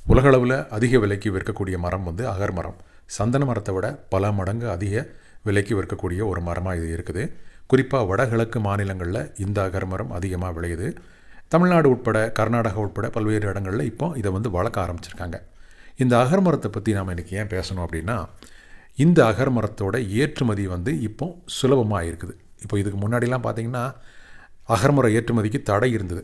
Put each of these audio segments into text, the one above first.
உலகளவில் அதிக விலைக்கு விற்கக்கூடிய மரம் வந்து அகர் மரம். சந்தன மரத்தை விட பல மடங்கு அதிக விலைக்கு விற்கக்கூடிய ஒரு மரமாக இது இருக்குது. குறிப்பாக வடகிழக்கு மாநிலங்களில் இந்த அகர் மரம் அதிகமாக விளையுது. தமிழ்நாடு உட்பட கர்நாடகா உட்பட பல்வேறு இடங்களில் இப்போ இதை வந்து வளர்க்க ஆரம்பிச்சிருக்காங்க. இந்த அகர் மரத்தை பற்றி நாம் இன்றைக்கி ஏன் பேசணும் அப்படின்னா, இந்த அகர் மரத்தோட ஏற்றுமதி வந்து இப்போ சுலபமாக இருக்குது. இப்போ இதுக்கு முன்னாடிலாம் பார்த்திங்கன்னா அகர்மர ஏற்றுமதிக்கு தடை இருந்தது.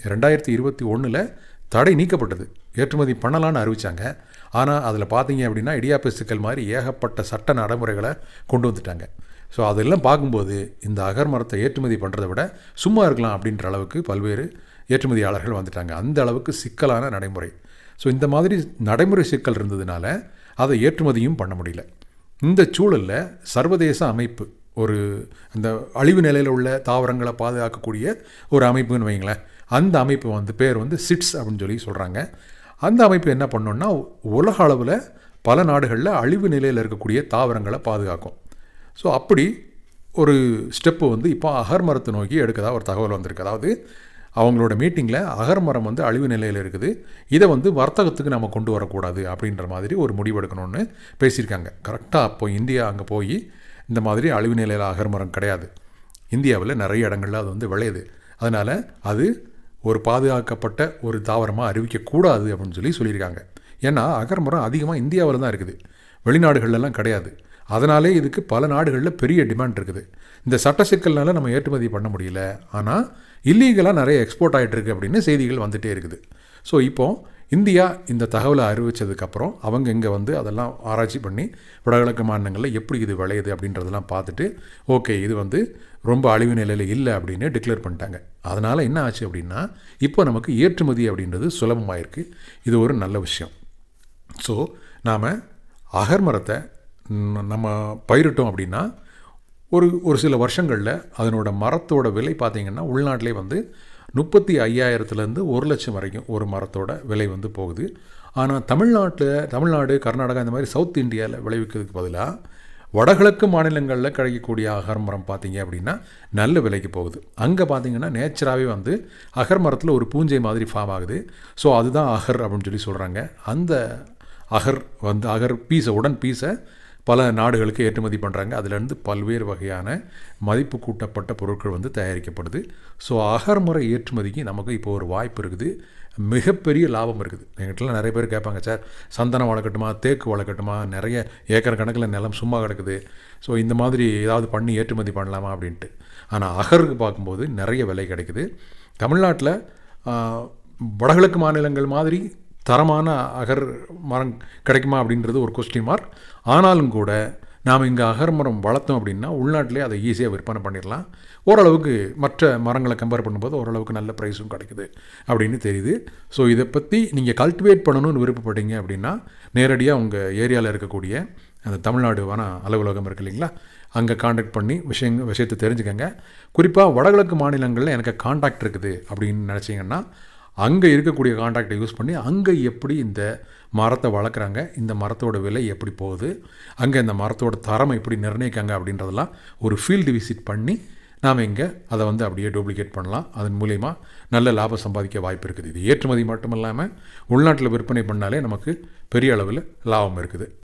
2021 தடை நீக்கப்பட்டது. ஏற்றுமதி பண்ணலான்னு அறிவித்தாங்க. ஆனால் அதில் பார்த்தீங்க அப்படின்னா இடியாப்ப சிக்கல் மாதிரி ஏகப்பட்ட சட்ட நடைமுறைகளை கொண்டு வந்துட்டாங்க. ஸோ அதெல்லாம் பார்க்கும்போது இந்த அகர் மரத்தை ஏற்றுமதி பண்ணுறதை விட சும்மா இருக்கலாம் அப்படின்ற அளவுக்கு பல்வேறு ஏற்றுமதியாளர்கள் வந்துட்டாங்க. அந்த அளவுக்கு சிக்கலான நடைமுறை. ஸோ இந்த மாதிரி நடைமுறை சிக்கல் இருந்ததுனால அதை ஏற்றுமதியும் பண்ண முடியல. இந்த சூழலில் சர்வதேச அமைப்பு, ஒரு அந்த அழிவு நிலையில் உள்ள தாவரங்களை பாதுகாக்கக்கூடிய ஒரு அமைப்புன்னு வைங்களேன், அந்த அமைப்பு வந்து பேர் வந்து சிட்ஸ் அப்படின்னு சொல்லி சொல்கிறாங்க. அந்த அமைப்பு என்ன பண்ணோன்னா உலக அளவில் பல நாடுகளில் அழிவு நிலையில் இருக்கக்கூடிய தாவரங்களை பாதுகாக்கும். ஸோ அப்படி ஒரு ஸ்டெப்பு வந்து இப்போ அகர் மரத்தை நோக்கி எடுக்கதா ஒரு தகவல் வந்திருக்கு. அதாவது அவங்களோட மீட்டிங்கில் அகர் மரம் வந்து அழிவு நிலையில் இருக்குது, இதை வந்து வர்த்தகத்துக்கு நம்ம கொண்டு வரக்கூடாது அப்படின்ற மாதிரி ஒரு முடிவெடுக்கணும்னு பேசியிருக்காங்க. கரெக்டாக அப்போ இந்தியா அங்கே போய் இந்த மாதிரி அழிவு நிலையில் அகர் மரம் கிடையாது, இந்தியாவில் நிறைய இடங்களில் அது வந்து விளையுது, அதனால் அது ஒரு பாதுகாக்கப்பட்ட ஒரு தாவரமாக அறிவிக்கக்கூடாது அப்படின்னு சொல்லியிருக்காங்க. ஏன்னா அகர் மரம் அதிகமாக இந்தியாவில் தான் இருக்குது, வெளிநாடுகள்லாம் கிடையாது. அதனாலே இதுக்கு பல நாடுகளில் பெரிய டிமாண்ட் இருக்குது. இந்த சட்ட சிக்கல்னால நம்ம ஏற்றுமதி பண்ண முடியல, ஆனால் இல்லீகலாக நிறைய எக்ஸ்போர்ட் ஆகிட்டுருக்கு அப்படின்னு செய்திகள் வந்துகிட்டே இருக்குது. ஸோ இப்போது இந்தியா இந்த தகவலை அறிவித்ததுக்கப்புறம் அவங்க இங்கே வந்து அதெல்லாம் ஆராய்ச்சி பண்ணி வடகிழக்கு மாநிலங்களில் எப்படி இது விளையுது அப்படின்றதெல்லாம் பார்த்துட்டு ஓகே இது வந்து ரொம்ப அழிவு நிலையில் இல்லை அப்படின்னு டிக்ளேர் பண்ணிட்டாங்க. அதனால் என்ன ஆச்சு அப்படின்னா இப்போ நமக்கு ஏற்றுமதி அப்படின்றது சுலபமாயிருக்கு. இது ஒரு நல்ல விஷயம். ஸோ நாம் அகர் மரத்தை நம்ம பயிரிட்டோம் அப்படின்னா ஒரு சில வருஷங்களில் அதனோட மரத்தோட விலை பார்த்திங்கன்னா உள்நாட்டிலே வந்து 35,000 1 லட்சம் வரைக்கும் ஒரு மரத்தோட விலை வந்து போகுது. ஆனால் தமிழ்நாடு கர்நாடகா இந்த மாதிரி சவுத் இந்தியாவில் விளைவிக்கிறதுக்கு பதிலாக வடகிழக்கு மாநிலங்களில் கிடைக்கக்கூடிய அகர் மரம் பார்த்திங்க அப்படின்னா நல்ல விலைக்கு போகுது. அங்கே பார்த்திங்கன்னா நேச்சராகவே வந்து அகர் மரத்தில் ஒரு பூஞ்சை மாதிரி ஃபார்ம் ஆகுது. ஸோ அதுதான் அகர் அப்படின்னு சொல்கிறாங்க. அந்த அகர் வந்து அகர் உடன் பீஸை பல நாடுகளுக்கு ஏற்றுமதி பண்ணுறாங்க. அதிலேருந்து பல்வேறு வகையான மதிப்பு கூட்டப்பட்ட பொருட்கள் வந்து தயாரிக்கப்படுது. ஸோ அகர்மர ஏற்றுமதிக்கு நமக்கு இப்போ ஒரு வாய்ப்பு இருக்குது, மிகப்பெரிய லாபம் இருக்குது. எங்கிட்டலாம் நிறைய பேர் கேட்பாங்க, சார் சந்தனம் வளர்க்கட்டுமா, தேக்கு வளர்க்கட்டுமா, நிறைய ஏக்கர் கணக்கில் நிலம் சும்மா கிடக்குது, ஸோ இந்த மாதிரி ஏதாவது பண்ணி ஏற்றுமதி பண்ணலாமா அப்படின்ட்டு. ஆனால் அகருக்கு பார்க்கும்போது நிறைய விலை கிடைக்குது. தமிழ்நாட்டில் வடகிழக்கு மாநிலங்கள் மாதிரி தரமான அகர் மரம் கிடைக்குமா அப்படின்றது ஒரு கொஸ்டின் மார்க். ஆனாலும் கூட நாம் இங்கே அகர் மரம் வளர்த்தோம் அப்படின்னா உள்நாட்டிலே அதை ஈஸியாக விற்பனை பண்ணிடலாம். ஓரளவுக்கு மற்ற மரங்களை கம்பேர் பண்ணும்போது ஓரளவுக்கு நல்ல ப்ரைஸும் கிடைக்குது அப்படின்னு தெரியுது. ஸோ இதை பற்றி நீங்கள் கல்டிவேட் பண்ணணும்னு விருப்பப்பட்டீங்க அப்படின்னா நேரடியாக உங்கள் ஏரியாவில் இருக்கக்கூடிய அந்த தமிழ்நாடு வன அலுவலகம் இருக்குது இல்லைங்களா, அங்கே காண்டாக்ட் பண்ணி விஷயத்தை தெரிஞ்சுக்கங்க. குறிப்பாக வடகிழக்கு மாநிலங்களில் எனக்கு காண்டாக்ட் இருக்குது அப்படின்னு நினச்சிங்கன்னா அங்கே இருக்கக்கூடிய கான்ட்ராக்டை யூஸ் பண்ணி அங்கே எப்படி இந்த மரத்தை வளர்க்குறாங்க, இந்த மரத்தோட விலை எப்படி போகுது, அங்கே இந்த மரத்தோட தரம் எப்படி நிர்ணயிக்காங்க அப்படின்றதெல்லாம் ஒரு ஃபீல்டு விசிட் பண்ணி நாம் இங்கே அதை வந்து அப்படியே டூப்ளிகேட் பண்ணலாம். அதன் மூலயமா நல்ல லாபம் சம்பாதிக்க வாய்ப்பு இருக்குது. இது ஏற்றுமதி மட்டும் இல்லாமல் உள்நாட்டில் விற்பனை பண்ணாலே நமக்கு பெரிய அளவில் லாபம் இருக்குது.